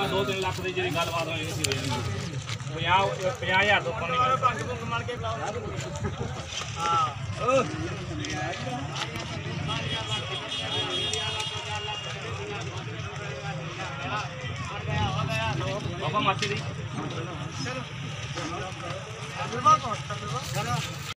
2-3 ਲੱਖ ਦੀ ਜਿਹੜੀ ਗੱਲਬਾਤ ਹੋਈ ਸੀ 50,000 ਤੋਂ ਉੱਪਰ ਨਹੀਂ ਬਾਬਾ ਮਾਚੀ ਦੀ